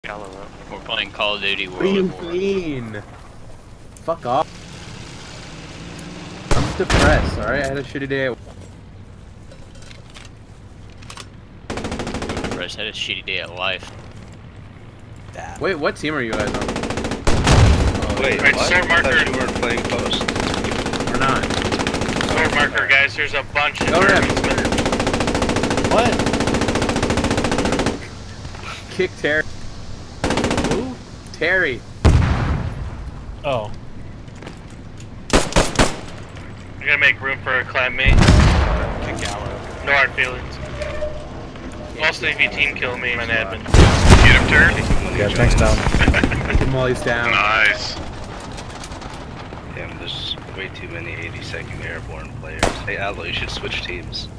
Gallo up. We're playing Call of Duty What do you World War. mean? Fuck off. I'm just depressed, alright? I had a shitty day at Bryce had a shitty day at life. Damn. Wait, what team are you guys on? Wait, Alright, what? start I marker. thought you weren't playing post. We're not. Sword marker, guys. There's a bunch of Go red. Germans. What? Kick Terry. Who? Terry. Oh. I'm gonna make room for a clan mate. Kick Gallo. No hard feelings. Also, if you team kill me, I'm an admin. Get him turned. Yeah, tanks down. Hit him while he's down. Nice. Damn, there's way too many 82nd Airborne players. Hey, Allo, you should switch teams.